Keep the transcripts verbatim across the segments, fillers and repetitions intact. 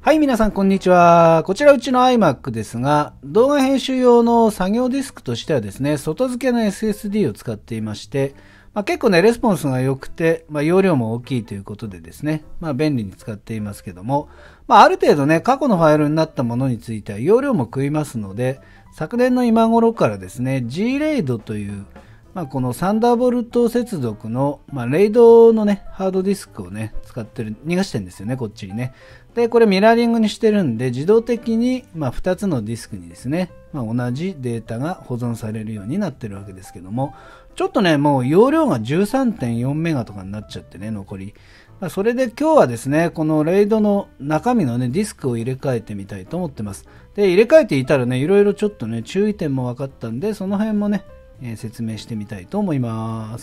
はい、皆さんこんにちは。こちらうちの iMac ですが、動画編集用の作業ディスクとしてはですね、外付けの エスエスディー を使っていまして、まあ、結構ね、レスポンスが良くて、まあ、容量も大きいということでですね、まあ、便利に使っていますけども、まあ、ある程度ね、過去のファイルになったものについては容量も食いますので、昨年の今頃からですね、G レイドという、まあ、このサンダーボルト接続の、まあ、レイドのね、ハードディスクをね、使ってる、逃がしてるんですよね、こっちにね。で、これミラーリングにしてるんで、自動的に、まあ、ふたつのディスクにですね、まあ、同じデータが保存されるようになってるわけですけども、ちょっとね、もう容量が じゅうさんてんよん メガとかになっちゃってね、残り。まあ、それで今日はですね、このレイドの中身のね、ディスクを入れ替えてみたいと思ってます。で、入れ替えていたらね、いろいろちょっとね、注意点も分かったんで、その辺もね、えー、説明してみたいと思います。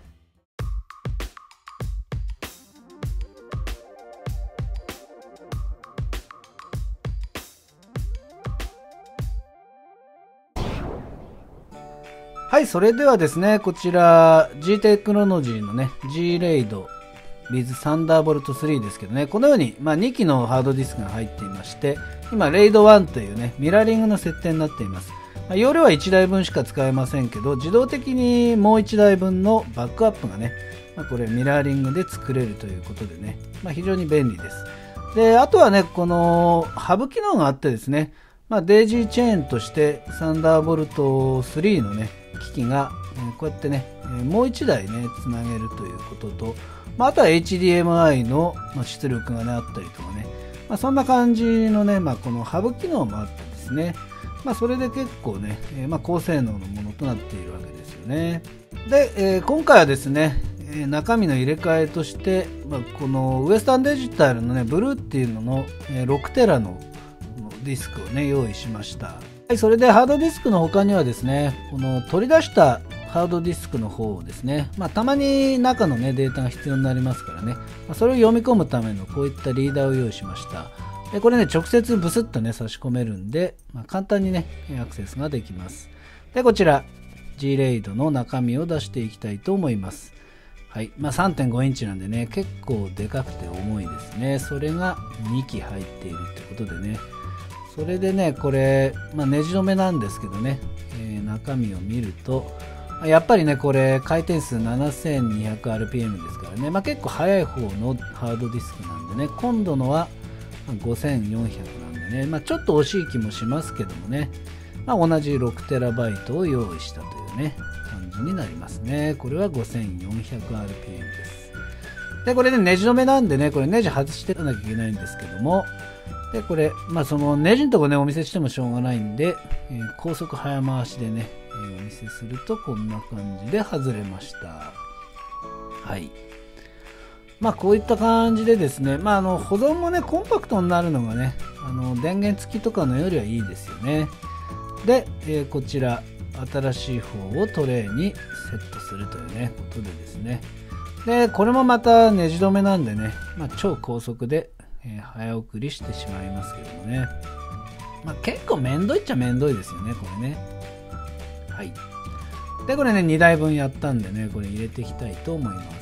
はい、それではですね、こちら G テクノロジーのね、G レイド with サンダーボルトスリーですけどね、このように、まあ、にきのハードディスクが入っていまして、今レイドワンというね、ミラーリングの設定になっています。まあ、容量はいちだいぶんしか使えませんけど、自動的にもういちだいぶんのバックアップがね、まあ、これミラーリングで作れるということでね、まあ、非常に便利です。で、あとはね、このハブ機能があってですね、まあ、デイジーチェーンとしてサンダーボルトスリーのね、機器が、えー、こうやってね、えー、もういちだいね、つなげるということと、まあ、あとは エイチディーエムアイ の、まあ、出力がね、あったりとかね、まあ、そんな感じのね、まあ、このハブ機能もあってですね、まあ、それで結構ね、えー、まあ高性能のものとなっているわけですよね。で、えー、今回はですね、えー、中身の入れ替えとして、まあ、このウエスタンデジタルのね、ブルーっていうのの、えー、ろくテラのディスクをね、用意しました。はい、それでハードディスクの他にはですね、この取り出したハードディスクの方をですね、まあ、たまに中のね、データが必要になりますからね、まあ、それを読み込むためのこういったリーダーを用意しました。でこれね、直接ブスッとね、差し込めるんで、まあ、簡単にね、アクセスができます。で、こちら、G レイドの中身を出していきたいと思います。はい。まあ、さんてんごインチなんでね、結構でかくて重いですね。それがにき入っているってことでね。それでね、これ、まあ、ネジ止めなんですけどね、えー、中身を見ると、やっぱりね、これ、回転数 ななせんにひゃくアールピーエム ですからね、まあ、結構速い方のハードディスクなんでね、今度のはごせんよんひゃくなんでね、まあ、ちょっと惜しい気もしますけどもね、まあ、同じ ろくテラバイト を用意したというね、感じになりますね。これは ごせんよんひゃくアールピーエム です。で、これね、ネジ止めなんでね、これネジ外していかなきゃいけないんですけども、で、これ、まあ、そのネジのとこね、お見せしてもしょうがないんで、えー、高速早回しでね、えー、お見せするとこんな感じで外れました。はい。まあこういった感じでですね、まああの保存もね、コンパクトになるのがね、あの電源付きとかのよりはいいですよね。で、えー、こちら、新しい方をトレイにセットするというね、ことでですね。で、これもまたネジ止めなんでね、まあ、超高速で、えー、早送りしてしまいますけどもね。まあ結構めんどいっちゃめんどいですよね、これね。はい。で、これね、にだいぶんやったんでね、これ入れていきたいと思います。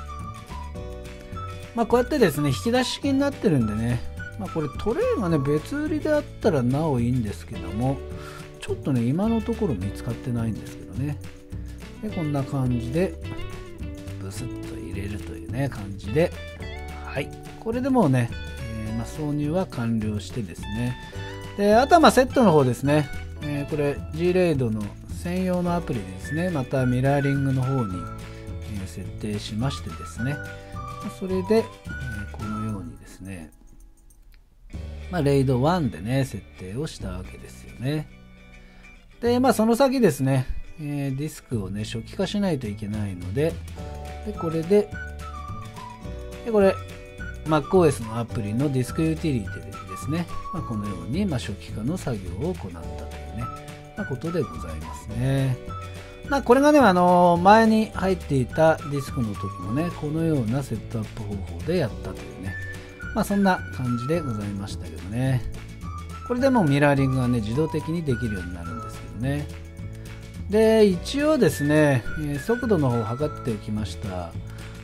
まあこうやってですね、引き出し式になってるんでね、まあこれトレイがね、別売りであったらなおいいんですけども、ちょっとね、今のところ見つかってないんですけどね。で、こんな感じで、ブスッと入れるというね、感じで、はい。これでもうね、えーまあ、挿入は完了してですね。で、あとはまあセットの方ですね。えー、これ G レイドの専用のアプリでですね、またミラーリングの方に、えー、設定しましてですね。それで、えー、このようにですね、まあ、レイドワンでね、設定をしたわけですよね。で、まあ、その先ですね、えー、ディスクをね、初期化しないといけないので、で、これで、で、これ、MacOS のアプリのディスクユーティリティでですね、まあ、このように、まあ、初期化の作業を行ったというね、まあ、ことでございますね。まあこれがね、あのー、前に入っていたディスクの時もね、このようなセットアップ方法でやったというね、まあそんな感じでございましたけどね。これでもうミラーリングがね、自動的にできるようになるんですけどね。で、一応ですね、速度の方を測っておきました。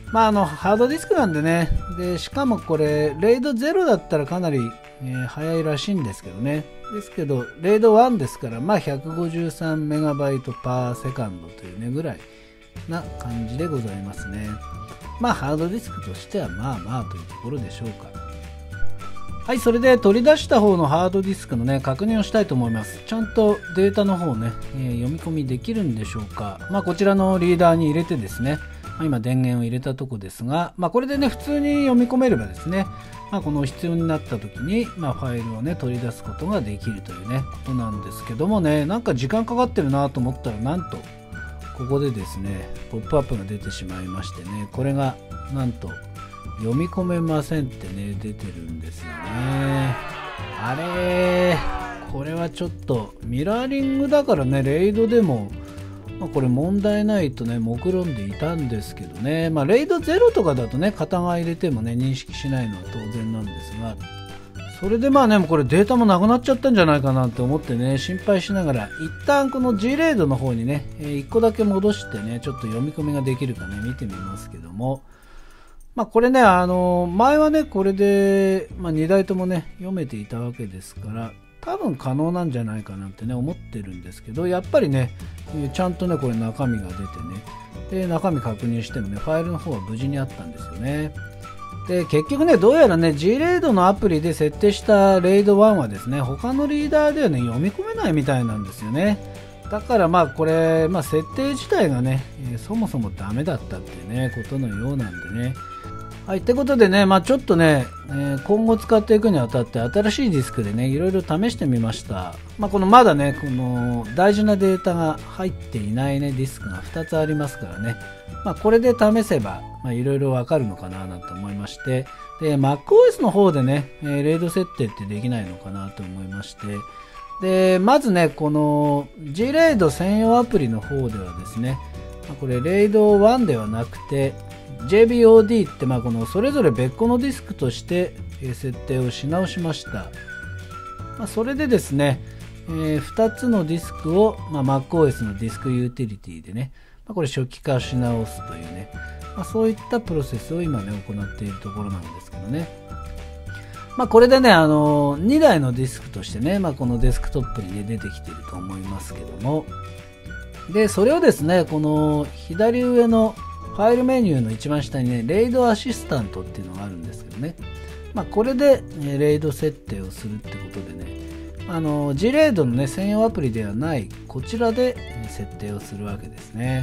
まあ、あの、ハードディスクなんでね。で、しかもこれ、レイドゼロだったらかなり、えー、速いらしいんですけどね。ですけど、レイドワンですから、まあ、ひゃくごじゅうさんメガバイトパーセカンドというね、ぐらいな感じでございますね。まあ、ハードディスクとしては、まあまあというところでしょうか。はい、それで取り出した方のハードディスクのね、確認をしたいと思います。ちゃんとデータの方ね、えー、読み込みできるんでしょうか。まあ、こちらのリーダーに入れてですね、まあ、今電源を入れたとこですが、まあ、これでね、普通に読み込めればですね、まあ、この必要になった時に、まあ、ファイルをね、取り出すことができるというね、ことなんですけどもね、なんか時間かかってるなと思ったら、なんと、ここでですね、ポップアップが出てしまいましてね、これが、なんと、読み込めませんってね、出てるんですよね。あれー、これはちょっと、ミラーリングだからね、レイドでも、まあ、これ問題ないとね、目論んでいたんですけどね、まあ、レイドゼロとかだとね、片側入れてもね、認識しないのは当然なんですが、それでまあね、これデータもなくなっちゃったんじゃないかなって思ってね、心配しながら、一旦この G レイドの方にね、いっこだけ戻してね、ちょっと読み込みができるかね、見てみますけども、まあこれね、あの、前はね、これで、まあ、にだいともね、読めていたわけですから、多分可能なんじゃないかなってね、思ってるんですけど、やっぱりね、ちゃんとね、これ中身が出てね、で、中身確認してもね、ファイルの方は無事にあったんですよね。で、結局ね、どうやらね、G レイドのアプリで設定したレイドワンはですね、他のリーダーではね、読み込めないみたいなんですよね。だからまあこれ、まあ、設定自体がね、えー、そもそもダメだったってね、ことのようなんでね。はい、ってことでね、まあちょっとね、えー、今後使っていくにあたって新しいディスクでね、いろいろ試してみました。まあこのまだね、この大事なデータが入っていないね、ディスクがふたつありますからね。まあこれで試せば、まあいろいろわかるのかななんて思いまして、で、MacOS の方でね、えー、レイド設定ってできないのかなと思いまして、で、まずね、この G レイド専用アプリの方ではですね、まあ、これレイドワンではなくて、ジェイビーオーディー ってまあこのそれぞれ別個のディスクとして設定をし直しました。まあ、それでですね、えー、ふたつのディスクを、まあ、MacOS のディスクユーティリティでね、まあ、これ初期化し直すというね、まあ、そういったプロセスを今ね行っているところなんですけどね。まあ、これでね、あのー、にだいのディスクとしてね、まあ、このデスクトップに、ね、出てきていると思いますけども、でそれをですね、この左上のファイルメニューの一番下にね、レイドアシスタントっていうのがあるんですけどね、まあ、これで、ね、レイド設定をするってことでね、あの G レイドの、ね、専用アプリではないこちらで、ね、設定をするわけですね。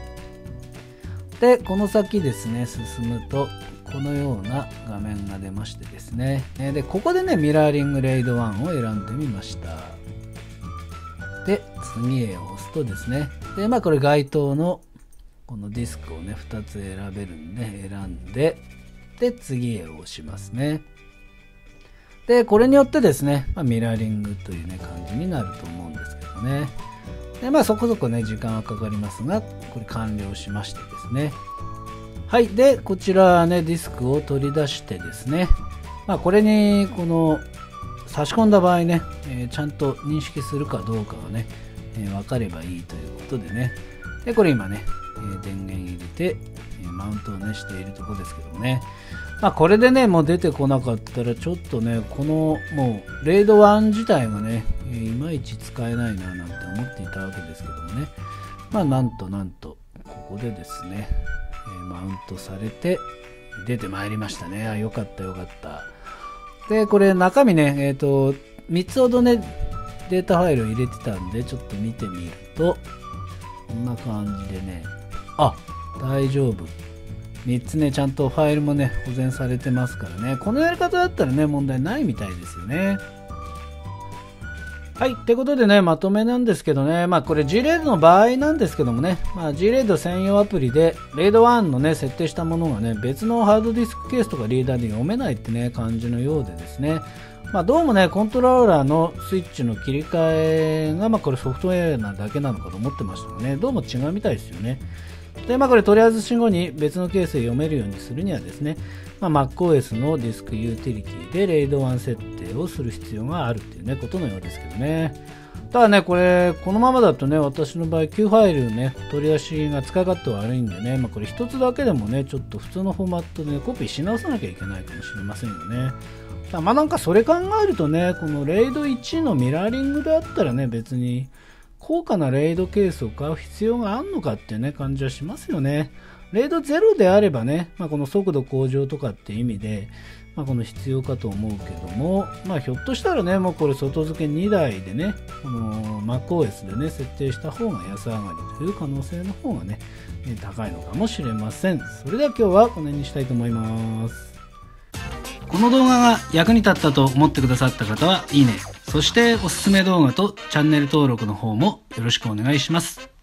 で、この先ですね、進むと、このような画面が出ましてですね、で、ここでね、ミラーリングレイドワンを選んでみました。で、次へ押すとですね、で、まあこれ該当のこのディスクをね、ふたつ選べるんで、選んで、で、次へ押しますね。で、これによってですね、まあ、ミラーリングというね、感じになると思うんですけどね。で、まあそこそこね、時間はかかりますが、これ完了しましてですね。はい。で、こちらね、ディスクを取り出してですね、まあこれに、この、差し込んだ場合ね、えー、ちゃんと認識するかどうかがね、えー、分かればいいということでね。で、これ今ね、えー、電源入れて、えー、マウントをね、しているところですけどもね。まあこれでね、もう出てこなかったら、ちょっとね、この、もう、レイドワン自体がね、えー、いまいち使えないな、なんて思っていたわけですけどもね。まあなんとなんと、ここでですね、えー、マウントされて、出てまいりましたね。あ、よかったよかった。で、これ中身ね、えっと、みっつほどね、データファイルを入れてたんで、ちょっと見てみると、こんな感じでね、あ、大丈夫。みっつね、ちゃんとファイルもね、保全されてますからね。このやり方だったらね、問題ないみたいですよね。はい。ってことでね、まとめなんですけどね、まあこれ G レイドの場合なんですけどもね、まあ G レイド専用アプリで、レイドワンのね、設定したものがね、別のハードディスクケースとかリーダーで読めないってね、感じのようでですね、まあどうもね、コントローラーのスイッチの切り替えが、まあこれソフトウェアなだけなのかと思ってましたよね。どうも違うみたいですよね。で、まあこれ取り外し後に別のケースで読めるようにするにはですね、まあ、MacOS のディスクユーティリティでレイドワン設定をする必要があるっていうね、ことのようですけどね。 ただね、これ、このままだとね、私の場合、Q ファイルね、取り出しが使い勝手悪いんでね、まあ、これ一つだけでもね、ちょっと普通のフォーマットでね、コピーし直さなきゃいけないかもしれませんよね。まあなんかそれ考えるとね、このレイドいちのミラーリングであったらね、別に高価なレイドケースを買う必要があるのかっていうね、感じはしますよね。レイドゼロであればね、まあ、この速度向上とかって意味で、まあ、この必要かと思うけども、まあひょっとしたらね、もうこれ外付けにだいでね、この MacOS でね、設定した方が安上がりという可能性の方がね、高いのかもしれません。それでは今日はこの辺にしたいと思います。この動画が役に立ったと思ってくださった方は、いいね。そしておすすめ動画とチャンネル登録の方もよろしくお願いします。